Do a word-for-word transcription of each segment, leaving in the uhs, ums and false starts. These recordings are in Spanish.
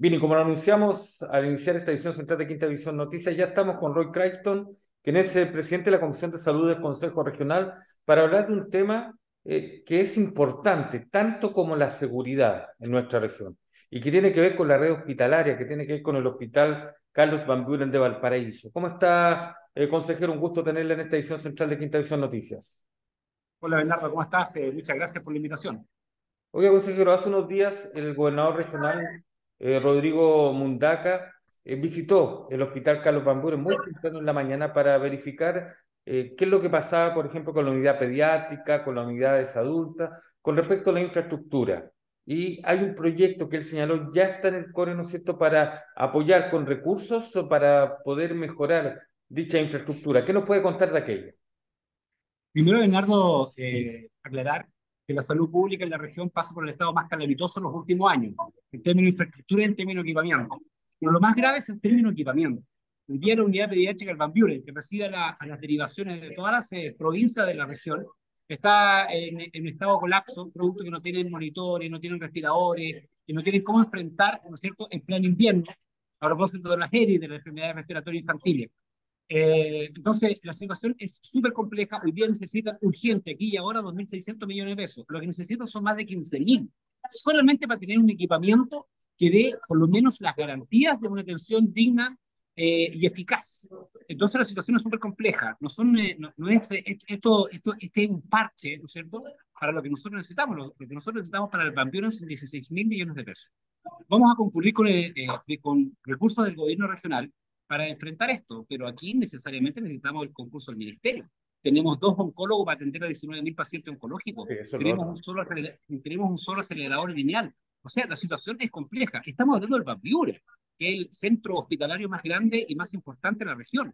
Bien, y como lo anunciamos al iniciar esta edición central de Quinta División Noticias, ya estamos con Roy Crichton, quien es el presidente de la Comisión de Salud del Consejo Regional, para hablar de un tema eh, que es importante, tanto como la seguridad en nuestra región, y que tiene que ver con la red hospitalaria, que tiene que ver con el Hospital Carlos Van Buren de Valparaíso. ¿Cómo está, eh, consejero? Un gusto tenerle en esta edición central de Quinta División Noticias. Hola Bernardo, ¿cómo estás? Eh, muchas gracias por la invitación. Oiga, consejero, hace unos días el gobernador regional, eh, Rodrigo Mundaca, eh, visitó el Hospital Carlos Van Buren muy temprano en la mañana para verificar eh, qué es lo que pasaba, por ejemplo, con la unidad pediátrica, con las unidades adultas, con respecto a la infraestructura. Y hay un proyecto que él señaló, ya está en el core, ¿no es cierto?, para apoyar con recursos o para poder mejorar dicha infraestructura. ¿Qué nos puede contar de aquello? Primero, Bernardo, eh, aclarar que la salud pública en la región pasa por el estado más calamitoso en los últimos años, en términos de infraestructura y en términos de equipamiento. Pero lo más grave es en términos de equipamiento. Hoy día la unidad pediátrica del Van Buren, que recibe a, la, a las derivaciones de todas las eh, provincias de la región, está en, en estado de colapso, producto que no tienen monitores, no tienen respiradores, y no tienen cómo enfrentar, ¿no es cierto?, en pleno invierno, a propósito de las E R I, de las enfermedades respiratorias infantiles. Eh, entonces, la situación es súper compleja. Hoy día necesitan urgente, aquí y ahora, dos mil seiscientos millones de pesos. Lo que necesitan son más de quince mil, solamente para tener un equipamiento que dé por lo menos las garantías de una atención digna eh, y eficaz. Entonces, la situación es súper compleja. No, son, eh, no, no es, eh, esto, esto, este es un parche, ¿no es cierto?, para lo que nosotros necesitamos. Lo, lo que nosotros necesitamos para el Bambión son dieciséis mil millones de pesos. Vamos a concurrir con, eh, eh, con recursos del gobierno regional para enfrentar esto, pero aquí necesariamente necesitamos el concurso del ministerio. Tenemos dos oncólogos para atender a diecinueve mil pacientes oncológicos. Sí, eso es lo Tenemos un otro. solo, tenemos un solo acelerador lineal. O sea, la situación es compleja. Estamos hablando del Bambiure, que es el centro hospitalario más grande y más importante de la región.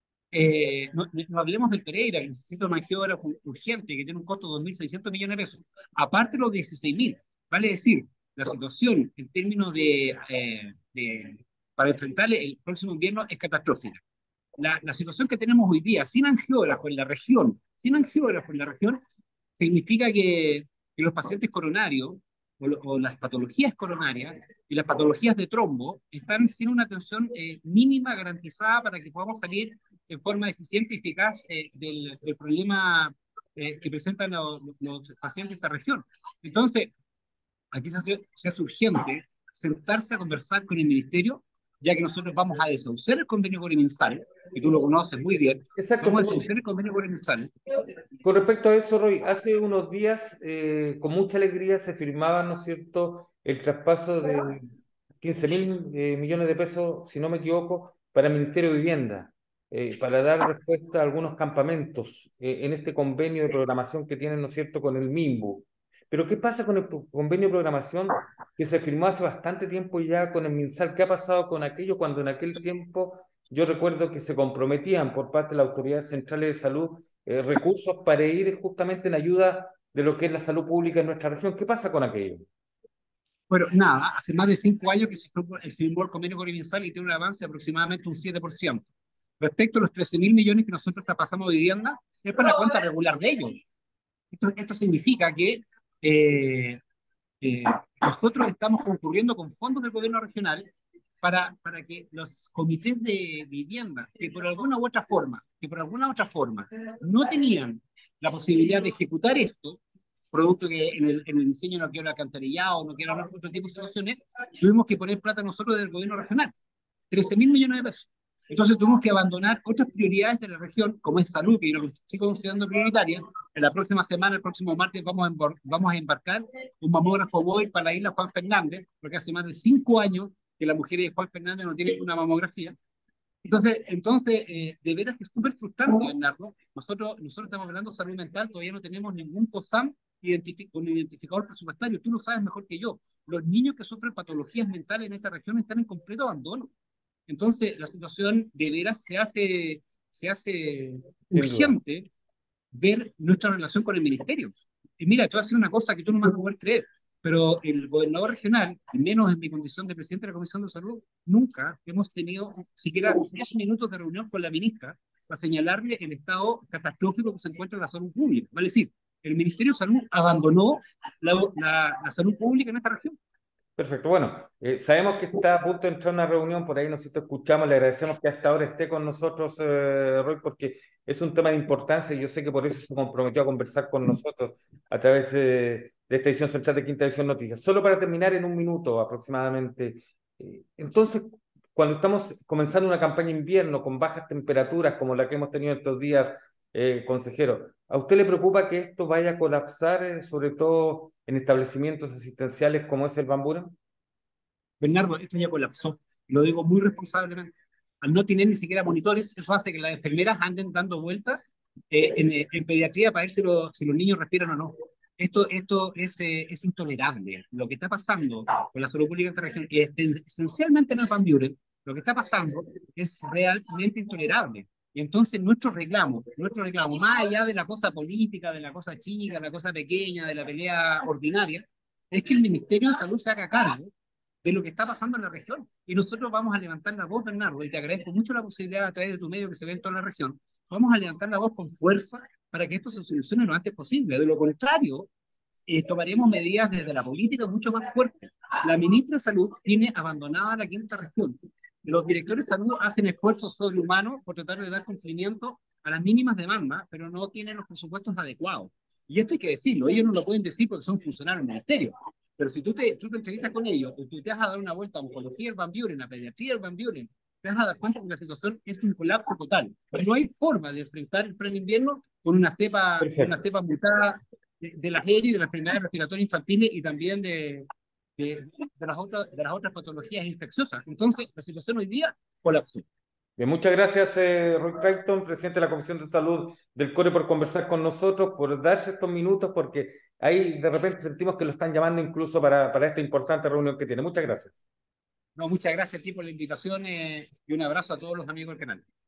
Eh, no, no hablemos del Pereira, que necesita una angiógrafo urgente, que tiene un costo de dos mil seiscientos millones de pesos. Aparte los dieciséis mil. Vale decir, la situación en términos de, eh, de para enfrentar el próximo invierno es catastrófica. La, la situación que tenemos hoy día, sin angiógrafo en la región, sin angiógrafo en la región, significa que, que los pacientes coronarios o, lo, o, las patologías coronarias y las patologías de trombo están sin una atención eh, mínima garantizada para que podamos salir en forma eficiente y eficaz eh, del, del, problema eh, que presentan los, los pacientes de esta región. Entonces, aquí se hace, se hace urgente sentarse a conversar con el ministerio, ya que nosotros vamos a desahuciar el convenio con el MinSal, que tú lo conoces muy bien. Exacto, Vamos a pero desahuciar el convenio con el MinSal. con respecto a eso, Roy, hace unos días, eh, con mucha alegría, se firmaba, ¿no es cierto?, el traspaso de quince mil eh, millones de pesos, si no me equivoco, para el Ministerio de Vivienda, eh, para dar respuesta a algunos campamentos eh, en este convenio de programación que tienen, ¿no es cierto?, con el MIMBU. Pero ¿qué pasa con el pro- convenio de programación que se firmó hace bastante tiempo ya con el MinSal? ¿Qué ha pasado con aquello cuando en aquel tiempo yo recuerdo que se comprometían por parte de las autoridades centrales de salud eh, recursos para ir justamente en ayuda de lo que es la salud pública en nuestra región? ¿Qué pasa con aquello? Bueno, nada, hace más de cinco años que se firmó el, firmó el convenio con el MinSal y tiene un avance de aproximadamente un siete por ciento. Respecto a los trece mil millones que nosotros traspasamos de vivienda, es para la cuenta regular de ellos. Esto, esto significa que eh, eh, nosotros estamos concurriendo con fondos del gobierno regional para, para que los comités de vivienda, que por alguna u otra forma, que por alguna u otra forma no tenían la posibilidad de ejecutar esto, producto que en el, en el diseño no quedó alcantarillado, no quedó otro tipo de situaciones, tuvimos que poner plata nosotros del gobierno regional, trece mil millones de pesos. Entonces tuvimos que abandonar otras prioridades de la región, como es salud, que yo lo sigo considerando prioritaria. En la próxima semana, el próximo martes, vamos a, vamos a embarcar un mamógrafo móvil para la isla Juan Fernández, porque hace más de cinco años que las mujeres de Juan Fernández no tienen una mamografía. Entonces, entonces eh, de veras que es súper frustrante, Bernardo. Nosotros, nosotros estamos hablando de salud mental, todavía no tenemos ningún COSAM identific con identificador presupuestario. Tú lo sabes mejor que yo. Los niños que sufren patologías mentales en esta región están en completo abandono. Entonces, la situación de veras se hace, se hace Sin duda. urgente ver nuestra relación con el ministerio. Y mira, te voy a decir una cosa que tú no me vas a poder creer, pero el gobernador regional, y menos en mi condición de presidente de la Comisión de Salud, nunca hemos tenido siquiera diez minutos de reunión con la ministra para señalarle el estado catastrófico que se encuentra en la salud pública. Es decir, el Ministerio de Salud abandonó la, la, la salud pública en esta región. Perfecto. Bueno, eh, sabemos que está a punto de entrar a una reunión, por ahí nosotros escuchamos, le agradecemos que hasta ahora esté con nosotros, eh, Roy, porque es un tema de importancia y yo sé que por eso se comprometió a conversar con nosotros a través eh, de esta edición central de Quinta Edición Noticias. Solo para terminar en un minuto aproximadamente. eh, entonces, cuando estamos comenzando una campaña invierno con bajas temperaturas como la que hemos tenido estos días, eh, consejero, ¿a usted le preocupa que esto vaya a colapsar, eh, sobre todo en establecimientos asistenciales como es el Bambura? Bernardo, esto ya colapsó. Lo digo muy responsablemente. Al no tener ni siquiera monitores, eso hace que las enfermeras anden dando vueltas eh, en, eh, en pediatría para ver si, lo- si los niños respiran o no. Esto, esto es, eh, es intolerable. Lo que está pasando con la salud pública en esta región, y es- esencialmente en el Van Buren, lo que está pasando es realmente intolerable. Y entonces nuestro reclamo, nuestro reclamo, más allá de la cosa política, de la cosa chica, de la cosa pequeña, de la pelea ordinaria, es que el Ministerio de Salud se haga cargo de lo que está pasando en la región. Y nosotros vamos a levantar la voz, Bernardo, y te agradezco mucho la posibilidad a través de tu medio que se ve en toda la región. Vamos a levantar la voz con fuerza para que esto se solucione lo antes posible. De lo contrario, eh, tomaremos medidas desde la política mucho más fuertes. La ministra de Salud tiene abandonada la quinta región. Los directores de salud hacen esfuerzos sobrehumanos por tratar de dar cumplimiento a las mínimas demandas, pero no tienen los presupuestos adecuados. Y esto hay que decirlo, ellos no lo pueden decir porque son funcionarios del ministerio. Pero si tú te, tú te entrevistas con ellos, o tú te vas a dar una vuelta a oncología del Van Buren, a pediatría del Van Buren, te vas a dar cuenta que la situación es un colapso total. No hay forma de enfrentar el pleno invierno con una cepa, con una Perfecto. cepa mutada de, de las ERI, de las enfermedades respiratorias infantiles y también de, de, de, las otras, de las otras patologías infecciosas. Entonces, la situación hoy día colapsó. Bien, muchas gracias, eh, Roy Crichton, presidente de la Comisión de Salud del CORE, por conversar con nosotros, por darse estos minutos, porque ahí de repente sentimos que lo están llamando incluso para, para esta importante reunión que tiene. Muchas gracias. No, muchas gracias a ti por la invitación eh, y un abrazo a todos los amigos del canal.